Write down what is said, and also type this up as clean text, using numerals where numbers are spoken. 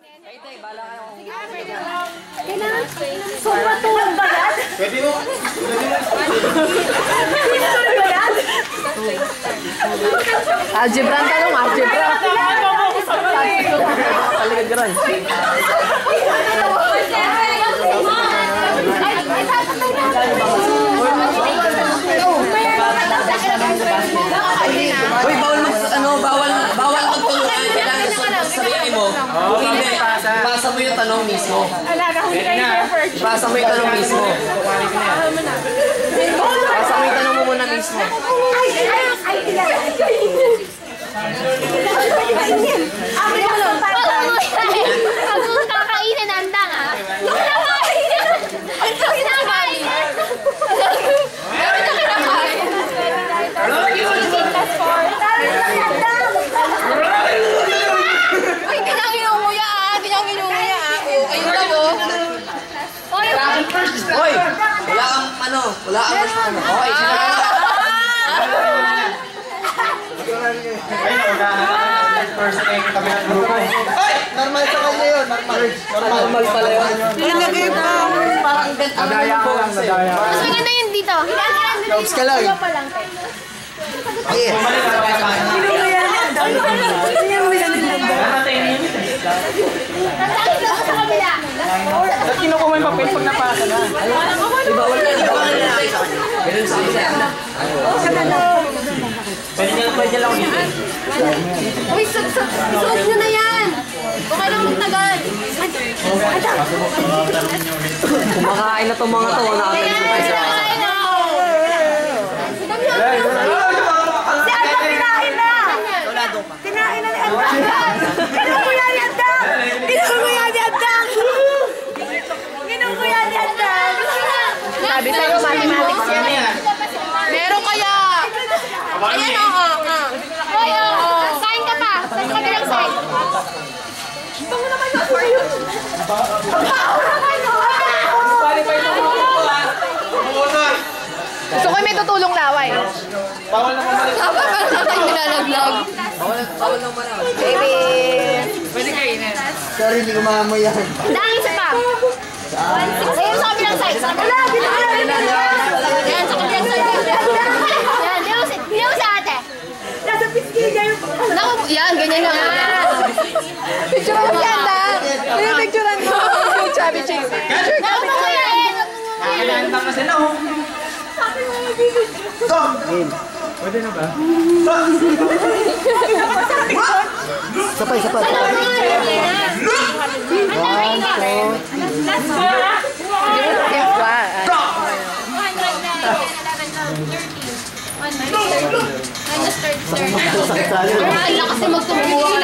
Tay, bala kayo. Kailangan, sobra tulad ba yan? Pwede mo. Tulad ba yan? Algebra ang tanong, algebra. Paligad ka rin. Uy, bawal magtulungan. Kailangan sabihin mo. Hindi, pasa mo yung tanong mismo. Pasa mo yung tanong mismo. Pasa mo yung tanong mo muna mismo. Pag mong kakainin ang tanga. Yung kinakain! Ang kinakain! Meron na kinakain! Uy, kanyang inunguya ah! Kanyang inunguya ah! Ayun lang oh! Hoy! Wala kang Okay, First day kami ng grupo. Ay! Normal sa kanya yun. Normal pala yun. Nilagay pa. Parang ganito. Nadaya ko lang, nadaya. Mas maganda yun dito. Jobs ka lang. Yes. Nasakit lang sa kabila. Ba't kinukuha yung papel pag napasa na? Bawal na. Ganun sa isa. Pwede lang dito. Uy, suot nyo na yan. Kung kailang magtagal. Kumakain na itong mga to. Kaya kinain na. Si Alda kinain na. Kinain na ni Alda. Kinukuya ni Alda. Kinukuya ni Alda. Kinukuya ni Alda. Sabi sa'yo, mathematics yan eh. Meron kaya. Ayan o. Oy, kain ka pa. Sa kabilang side. Bango naman na for you. Bango naman na. Gusto ko may tutulong laway. Bawal na kumalik. Tama pa na tayo nilalaglag. Bawal lang pala. Baby. Pwede kainin. Sorry, hindi ko maamoy yan. Dahil isa pa. Ayun sa kabilang side. Wala, yan, sa kabilang side. Yan, di mo sa ate. Nasa piski kayo. Yan, ganyan lang. Picture mo yan, da. Yung picturean mo. Yung chubby chicks. Naku mo kuya, eh. Kailangan kasi na oh. Sabi mo yung video. Pwede na ba? Sapay. Ano mo? Ang dami ka. Last one. Minus 30. Ay, kasi magtumuha.